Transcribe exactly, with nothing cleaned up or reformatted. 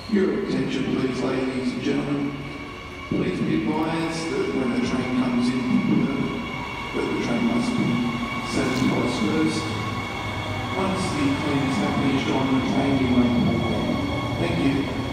Your attention please, ladies and gentlemen. Please be advised that when the train comes in from Perth, that the train must be sanitised first. Once the cleaners have finished on the train, you won't walk on. Thank you.